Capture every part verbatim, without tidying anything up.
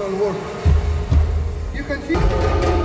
professional work. You can feel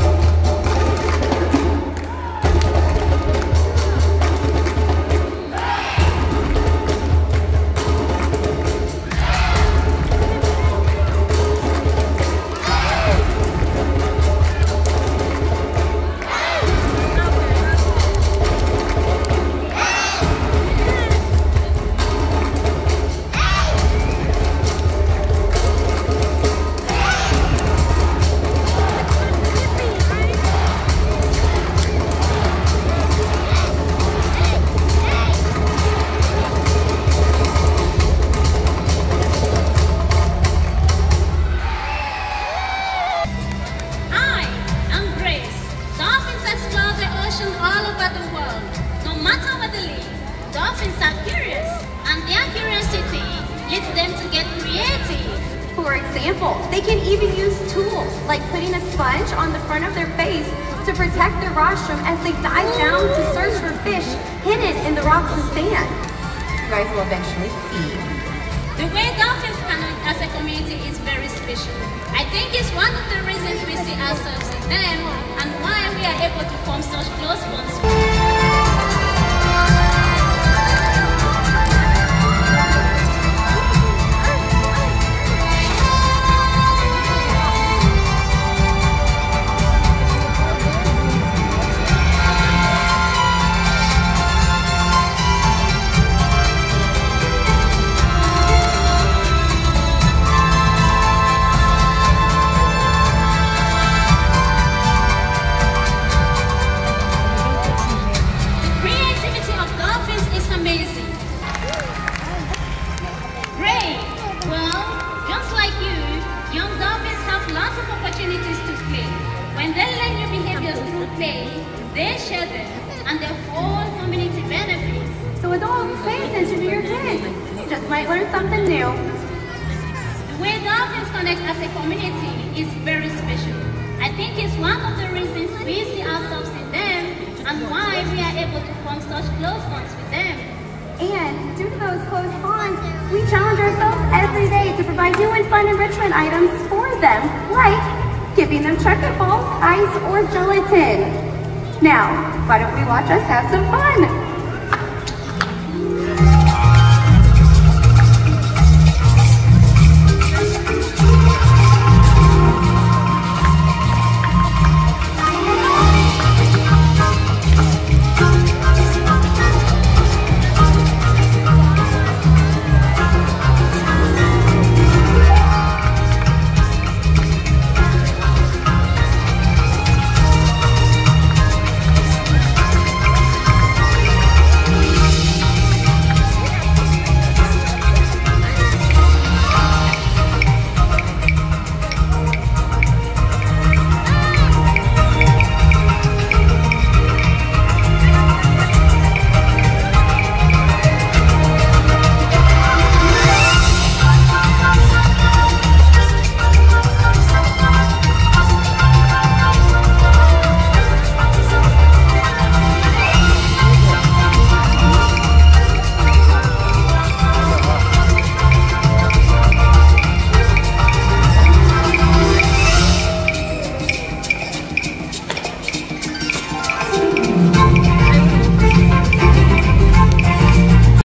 For example, they can even use tools like putting a sponge on the front of their face to protect their rostrum as they dive down to search for fish hidden in the rocks and sand. You guys will eventually see. The way dolphins connect as a community is very special. I think it's one of the reasons we see ourselves in them and why we are able to form such close bonds. When they learn new behaviors through play, they share them and the whole community benefits. So adults, pay attention to your kids. You just might learn something new. The way dolphins connect as a community is very special. I think it's one of the reasons we see ourselves in them and why we are able to form such close bonds with them. And due to those close bonds, we challenge ourselves every day to provide new and fun enrichment items for them, like giving them chocolate balls, ice, or gelatin. Now, why don't we watch us have some fun?